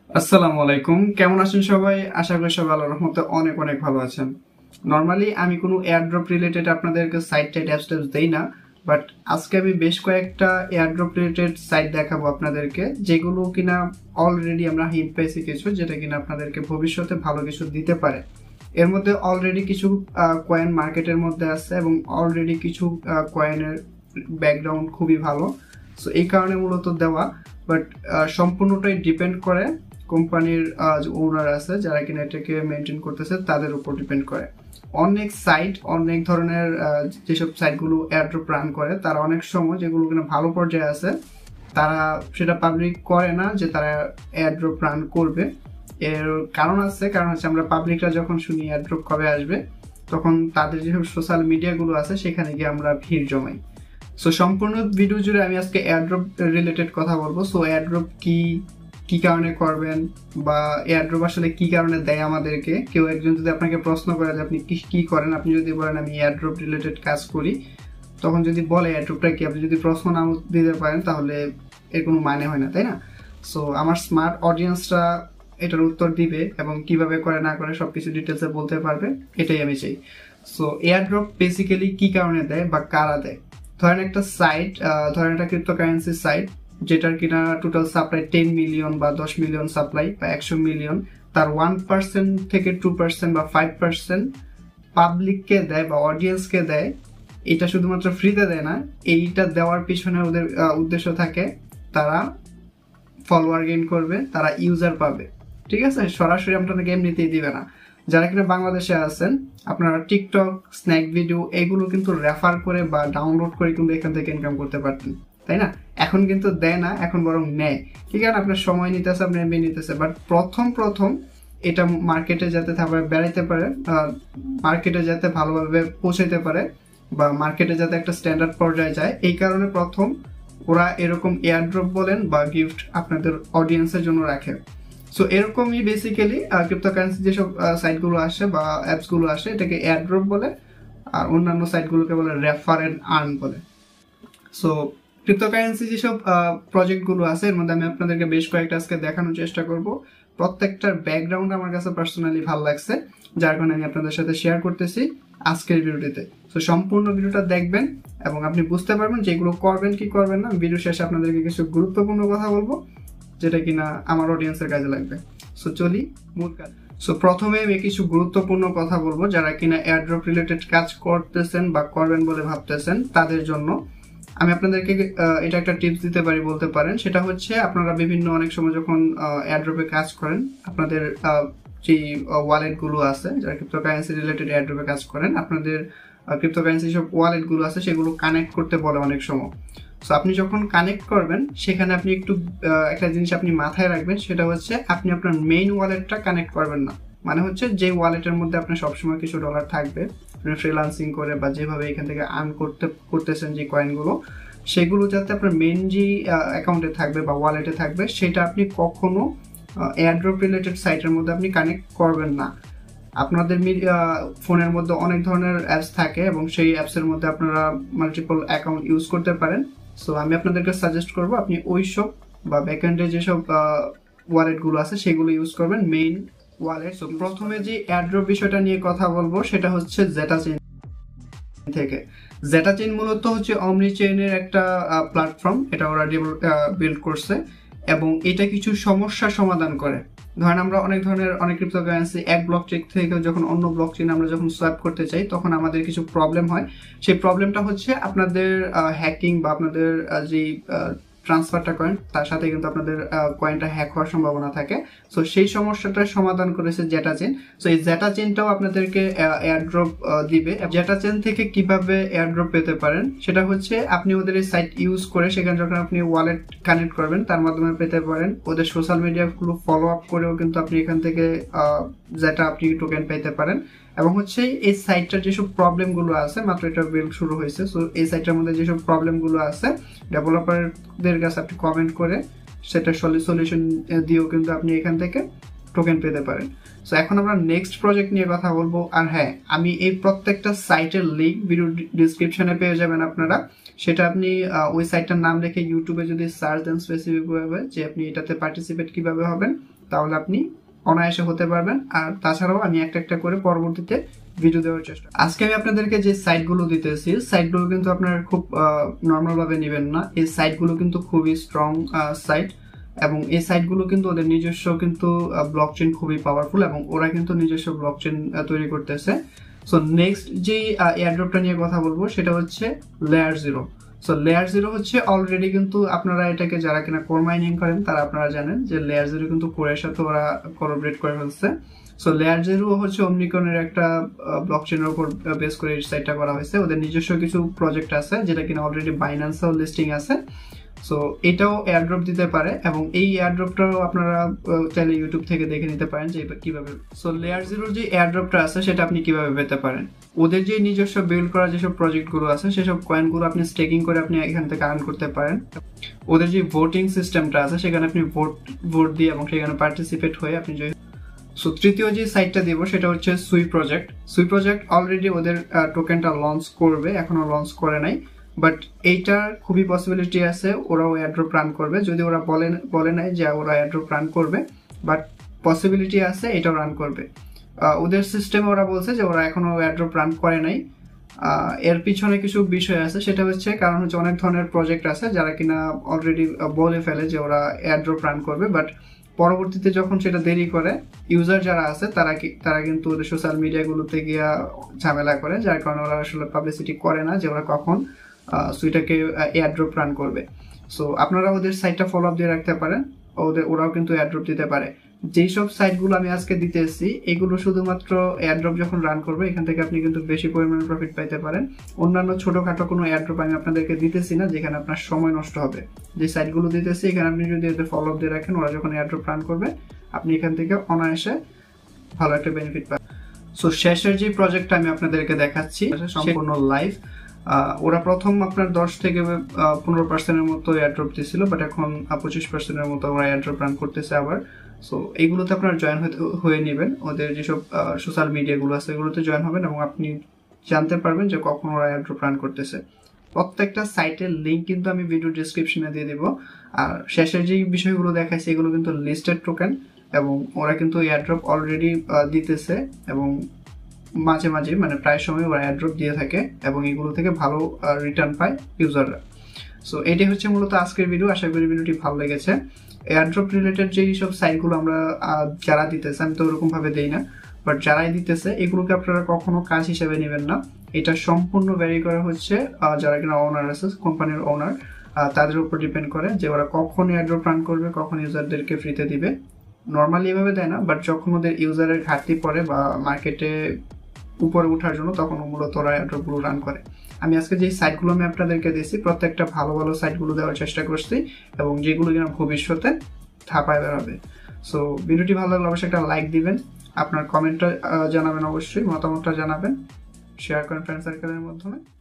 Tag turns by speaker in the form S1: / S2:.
S1: আসসালামু আলাইকুম, কেমন আছেন সবাই? আশা করি সবাই আল্লাহর রহমতে অনেক অনেক ভালো আছেন। নরমালি আমি কোনো এয়ারড্রপ রিলেটেড আপনাদেরকে সাইট অ্যাপস দেই না, বাট আজকে আমি বেশ কয়েকটা এয়ারড্রপ রিলেটেড সাইট দেখাবো আপনাদেরকে, যেগুলো কিনা অলরেডি আমরা হিন্ট পেয়েছি কিছু, যেটা কিনা আপনাদেরকে ভবিষ্যতে ভালো কিছু দিতে পারে। এর মধ্যে অলরেডি কিছু কয়েন মার্কেটের মধ্যে আছে এবং অলরেডি কিছু কয়েনের ব্যাকগ্রাউন্ড খুবই ভালো। সো এই কারণে মূলত দেওয়া, বাট সম্পূর্ণটাই ডিপেন্ড করে কোম্পানির যে ওনার আছে যারা কিনা এটাকে মেনটেন করতেছে তাদের উপর ডিপেন্ড করে। অনেক সাইট, অনেক ধরনের যেসব সাইটগুলো এয়ারড্রপ রান করে, তারা অনেক সময় যেগুলো কিনা ভালো পর্যায়ে আছে তারা সেটা পাবলিক করে না যে তারা এয়ারড্রপ রান করবে। এর কারণ আছে, কারণ হচ্ছে আমরা পাবলিকরা যখন শুনি এয়ারড্রপ কবে আসবে, তখন তাদের যেসব সোশ্যাল মিডিয়াগুলো আছে সেখানে গিয়ে আমরা ভিড় জমাই। সো সম্পূর্ণ ভিডিও জুড়ে আমি আজকে এয়ারড্রপ রিলেটেড কথা বলবো। সো এয়ারড্রপ কি, কি কারণে করবেন, বা এয়ারড্রপ আসলে কি কারণে দেয় আমাদেরকে। কেউ একজন যদি আপনাকে প্রশ্ন করে যে আপনি কি করেন, আপনি যদি বলেন আমি এয়ারড্রপ রিলেটেড কাজ করি, তখন যদি বলে এয়ারড্রপটা কি, আপনি যদি প্রশ্ন নাও দিতে পারেন তাহলে এর কোনো মানে হয় না, তাই না? সো আমার স্মার্ট অডিয়েন্সরা এটার উত্তর দিবে এবং কিভাবে করে না করে সবকিছু ডিটেলসে বলতে পারবে, এটাই আমি চাই। সো এয়ারড্রপ বেসিক্যালি কি কারণে দেয় বা কারা দেয়। ধরেন একটা সাইট, ধরেন একটা ক্রিপ্টোকারেন্সি সাইট যেটার কিনা টোটাল সাপ্লাই 10 মিলিয়ন বা 10 মিলিয়ন সাপ্লাই বা 100 মিলিয়ন, তার 1% থেকে 2% বা 5% পাবলিককে দেয় বা অডিয়েন্সকে দেয়। এটা শুধুমাত্র ফ্রিতে দেয় না, এইটা দেওয়ার পিছনে ওদের উদ্দেশ্য থাকে তারা ফলোয়ার গেইন করবে, তারা ইউজার পাবে। ঠিক আছে, সরাসরি আপনাদেরকে এমনিতেই দিবে না। যারা কিনা বাংলাদেশে আছেন, আপনারা টিকটক, স্ন্যাক ভিডিও এগুলো কিন্তু রেফার করে বা ডাউনলোড করে কিন্তু এখান থেকে ইনকাম করতে পারতেন, তাই না? এখন কিন্তু দেয় না, এখন বরং নেয়। ঠিক আছে, আপনার সময় নিতেছে, আপনার এমবি নিতেছে, বাট প্রথম এটা মার্কেটে যাতে তারপরে বেড়াইতে পারে, মার্কেটে যাতে ভালোভাবে পৌঁছাইতে পারে, বা মার্কেটে যাতে একটা স্ট্যান্ডার্ড পর্যায়ে যায়, এই কারণে প্রথম ওরা এরকম এয়ারড্রপ বলেন বা গিফট আপনাদের অডিয়েন্সের জন্য রাখে। সো এরকমই বেসিক্যালি ক্রিপ্টোকারেন্সি যেসব সাইটগুলো আসে বা অ্যাপসগুলো আসে, এটাকে এয়ারড্রপ বলে, আর অন্যান্য সাইটগুলোকে বলে রেফার এন্ড আর্ন বলে। সো ক্রিপ্টোকারেন্সি যেসব প্রজেক্টগুলো আছে, এর মধ্যে আমি আপনাদেরকে বেশ কয়েকটা আজকে দেখানোর চেষ্টা করব। প্রত্যেকটার ব্যাকগ্রাউন্ড আমার কাছে পার্সোনালি ভালো লাগছে, যার কারণে আমি আপনাদের সাথে শেয়ার করতেছি আজকের ভিডিওটিতে। সো সম্পূর্ণ ভিডিওটা দেখবেন এবং আপনি বুঝতে পারবেন যে এগুলো করবেন কি করবেন না। ভিডিও শেষে আপনাদেরকে কিছু গুরুত্বপূর্ণ কথা বলবো, যেটা কিনা আমার অডিয়েন্সের কাজে লাগবে। সো চলি মূল কাজ। সো প্রথমে আমি কিছু গুরুত্বপূর্ণ কথা বলবো যারা কিনা এয়ারড্রপ রিলেটেড কাজ করতেছেন বা করবেন বলে ভাবতেছেন তাদের জন্য। আমি আপনাদেরকে এটা একটা টিপস দিতে পারি বলতে পারেন, সেটা হচ্ছে আপনারা বিভিন্ন অনেক সময় যখন এয়ারড্রপে কাজ করেন, আপনাদের যে ওয়ালেট গুলো আছে, যারা ক্রিপ্টোকারেন্সি রিলেটেড এয়ারড্রপে কাজ করেন, আপনাদের ক্রিপ্টোকারেন্সি সব ওয়ালেট গুলো আছে সেগুলো কানেক্ট করতে বলে অনেক সময়। সো আপনি যখন কানেক্ট করবেন, সেখানে আপনি একটু একটা জিনিস আপনি মাথায় রাখবেন, সেটা হচ্ছে আপনি আপনার মেইন ওয়ালেটটা কানেক্ট করবেন না। মানে হচ্ছে যে ওয়ালেটের মধ্যে আপনার সবসময় কিছু ডলার থাকবে, ফ্রিল্যান্সিং করে বা যেভাবে এখান থেকে আর্ন করতেছেন যে কয়েনগুলো, সেগুলো যাতে আপনার মেইন যে অ্যাকাউন্টে থাকবে বা ওয়ালেটে থাকবে, সেটা আপনি কখনো এয়ারড্রপ রিলেটেড সাইটের মধ্যে আপনি কানেক্ট করবেন না। আপনাদের ফোনের মধ্যে অনেক ধরনের অ্যাপস থাকে এবং সেই অ্যাপসের মধ্যে আপনারা মাল্টিপল অ্যাকাউন্ট ইউজ করতে পারেন। সো আমি আপনাদেরকে সাজেস্ট করবো আপনি ওইসব বা ব্যাকএন্ডে যেসব ওয়ালেটগুলো আছে সেগুলো ইউজ করবেন, মেইন ওয়ালেট। সো প্রথমে যে এয়ারড্রপ বিষয়টা নিয়ে কথা বলবো সেটা হচ্ছে জেটা চেইন থেকে। জেটা চেইন মূলত হচ্ছে অমনি চেইনের একটা প্ল্যাটফর্ম, এটা ওরা বিল্ড করছে এবং এটা কিছু সমস্যা সমাধান করে। ধরেন আমরা অনেক ধরনের অনেক ক্রিপ্টোকারেন্সি এক ব্লক চেইন থেকে যখন অন্য ব্লক চেইন আমরা যখন সোয়াপ করতে চাই, তখন আমাদের কিছু প্রবলেম হয়। সেই প্রবলেমটা হচ্ছে আপনাদের হ্যাকিং বা আপনাদের যে ট্রান্সফারটা করেন তার সাথে কিন্তু আপনাদের কয়েনটা হ্যাক হওয়ার সম্ভাবনা থাকে। সো সেই সমস্যাটার সমাধান করেছে জেটা চেইন। সো এই জেটা চেইনটাও আপনাদেরকে এয়ারড্রপ দিবে। জেটা চেইন থেকে কিভাবে এয়ারড্রপ পেতে পারেন সেটা হচ্ছে আপনি ওদের এই সাইট ইউজ করে সেখানে যখন আপনি ওয়ালেট কানেক্ট করবেন তার মাধ্যমে পেতে পারেন। ওদের সোশ্যাল মিডিয়াগুলো ফলো আপ করেও কিন্তু আপনি এখান থেকে যেটা আপনি টোকেন পেতে পারেন। এবং হচ্ছে এই সাইটটার যেসব প্রবলেমগুলো আছে, মাত্র এটা বিল্ড শুরু হয়েছে, সো এই সাইটটার মধ্যে যেসব প্রবলেমগুলো আছে ডেভেলপারদের কাছে আপনি কমেন্ট করে সেটা সলিউশন দিয়েও কিন্তু আপনি এখান থেকে টোকেন পেতে পারেন। সো এখন আমরা নেক্সট প্রজেক্ট নিয়ে কথা বলবো। আর হ্যাঁ, আমি এই প্রত্যেকটা সাইটের লিঙ্ক ভিডিও ডিসক্রিপশনে পেয়ে যাবেন আপনারা। সেটা আপনি ওই সাইটটার নাম লিখে ইউটিউবে যদি সার্চ দেন স্পেসিফিক ভাবে যে আপনি এটাতে পার্টিসিপেট কিভাবে হবেন, তাহলে আপনি অনায়াসে হতে পারবেন। আর তাছাড়াও আমি একটা একটা করে পরবর্তীতে ভিডিও দেওয়ার চেষ্টা। আজকে আমি আপনাদেরকে যে সাইটগুলো দিতেছি, সাইটগুলো কিন্তু আপনারা খুব নর্মাল ভাবে নেবেন না। এই সাইটগুলো কিন্তু খুবই স্ট্রং সাইট, এবং এই সাইটগুলো কিন্তু ওদের নিজস্ব কিন্তু ব্লকচেন খুবই পাওয়ারফুল, এবং ওরা কিন্তু নিজস্ব ব্লকচেন তৈরি করতেছে। সো নেক্সট যে এয়ারড্রপটা নিয়ে কথা বলবো সেটা হচ্ছে লেয়ার 0। সো লেয়ার 0 হচ্ছে অলরেডি কিন্তু আপনারা এটাকে যারা কিনা কোর মাইনিং করেন তারা আপনারা জানেন যে লেয়ার 0 কিন্তু কোরের সাথে ওরা কোলাবরেট করে ফেলছে। সো লেয়ার 0 হচ্ছে ওমনিকনের একটা ব্লকচেনের উপর বেস করে এই সাইটটা করা হয়েছে। ওদের নিজস্ব কিছু প্রজেক্ট আছে যেটা কিনা অলরেডি বাইন্যান্সেও লিস্টিং আছে। সো এটাও এয়ারড্রপ দিতে পারে, এবং এই এয়ারড্রপটাও আপনারা চাইলে ইউটিউব থেকে দেখে নিতে পারেন যে কিভাবে। সো লেয়ার 0 যে এয়ারড্রপটা আছে সেটা আপনি কিভাবে পেতে পারেন। ওদের যে নিজস্ব বিল্ড করা যেসব প্রজেক্টগুলো আছে সেসব কয়েনগুলো আপনি স্টেকিং করে আপনি এখান থেকে আর্ন করতে পারেন। ওদের যে ভোটিং সিস্টেমটা আছে সেখানে আপনি ভোট দিয়ে এবং সেখানে পার্টিসিপেট হয়ে আপনি সো তৃতীয় যে সাইটটা দিব সেটা হচ্ছে সুই প্রজেক্ট। সুই প্রজেক্ট অলরেডি ওদের টোকেনটা লঞ্চ করবে, এখনো লঞ্চ করে নাই, বাট এইটার খুবই পসিবিলিটি আছে ওরাও এয়ারড্রপ রান করবে। যদি ওরা বলে নাই যে ওরা এয়ারড্রপ রান করবে, বাট পসিবিলিটি আছে এটাও রান করবে। ওদের সিস্টেমে ওরা বলছে যে ওরা এখনো এয়ারড্রপ রান করে নাই। এর পিছনে কিছু বিষয় আছে, সেটা হচ্ছে কারণ হচ্ছে অনেক ধরনের প্রজেক্ট আছে যারা কিনা অলরেডি বলে ফেলে যে ওরা এয়ারড্রপ রান করবে, বাট পরবর্তীতে যখন সেটা দেরি করে ইউজার যারা আছে তারা কিন্তু ওদের সোশ্যাল মিডিয়াগুলোতে গিয়া ঝামেলা করে, যার কারণে ওরা আসলে পাবলিসিটি করে না যে ওরা কখন সুইটাকে এয়ারড্রপ রান করবে। সো আপনারা ওদের সাইটটা ফলো আপ দিয়ে রাখতে পারেন, ওরাও কিন্তু এয়ারড্রপ দিতে পারে। যেই সব সাইটগুলো আমি আজকে দিতে এসেছি এগুলো শুধুমাত্র এয়ারড্রপ যখন রান করবে এখান থেকে আপনি কিন্তু বেশি পরিমাণে প্রফিট পাইতে পারেন। অন্যান্য ছোটখাটো কোনো এয়ারড্রপ আমি আপনাদেরকে দিতেছি না যেখানে আপনার সময় নষ্ট হবে। যে সাইটগুলো দিতেছি এখানে আপনি যদি এদের ফলো আপ দিয়ে রাখেন, ওরা যখন এয়ারড্রপ রান করবে আপনি এখান থেকে অনায়াসে ভালো একটা বেনিফিট পাবেন। সো শেষের যে প্রজেক্টটা আমি আপনাদেরকে দেখাচ্ছি সম্পূর্ণ লাইভ। ওরা প্রথম আপনার 10 থেকে 15% মতো এয়ারড্রপ দিয়েছিল, বাট এখন 25% মতো ওরা এয়ারড্রপ রান করতেছে আবার। সো এইগুলোতে আপনারা জয়েন হয়ে নেবেন, ওদের যেসব সোশ্যাল মিডিয়াগুলো আছে এগুলোতে জয়েন হবেন এবং আপনি জানতে পারবেন যে কখন ওরা এয়ারড্রপ রান করতেছে। প্রত্যেকটা সাইটের লিঙ্ক কিন্তু আমি ভিডিও ডিসক্রিপশনে দিয়ে দিব। আর শেষের যে বিষয়গুলো দেখাইছি এগুলো কিন্তু লিস্টেড টোকেন, এবং ওরা কিন্তু এয়ারড্রপ অলরেডি দিতেছে, এবং মাঝে মাঝে মানে প্রায় সময় ওরা এয়ারড্রপ দিয়ে থাকে, এবং এগুলো থেকে ভালো রিটার্ন পায় ইউজাররা। সো এটাই হচ্ছে মূলত আজকের ভিডিও। আশা করি ভিডিওটি ভালো লেগেছে। এয়ারড্রপ রিলেটেড যেই সব সাইটগুলো আমরা যারা দিতেছে, আমি তো ওরকম ভাবে দেই না, বাট যারাই দিতেছে এগুলোকে আপনারা কখনো কাজ হিসেবে নেবেন না। এটা সম্পূর্ণ ভ্যারি করা হচ্ছে যারা কিনা ওনার আছে, কোম্পানির ওনার, তাদের উপর ডিপেন্ড করে যে ওরা কখন এয়ারড্রপ রান করবে, কখন ইউজারদেরকে ফ্রিতে দিবে। নর্মালি এভাবে দেয় না, বাট যখন ওদের ইউজারের ঘাটতি পড়ে বা মার্কেটে উপরে ওঠার জন্য তখন মূলত ওরা এয়ারড্রপগুলো রান করে। আমি আজকে যে সাইটগুলো আমি আপনাদেরকে দিয়েছি প্রত্যেকটা ভালো ভালো সাইটগুলো দেওয়ার চেষ্টা করছি, এবং যেগুলো কিনা ভবিষ্যতে থাপায় বেরোবে। সো ভিডিওটি ভালো লাগলে অবশ্যই একটা লাইক দিবেন, আপনার কমেন্টটা জানাবেন, অবশ্যই মতামতটা জানাবেন, শেয়ার করেন ফ্রেন্ড সার্কেলের মাধ্যমে।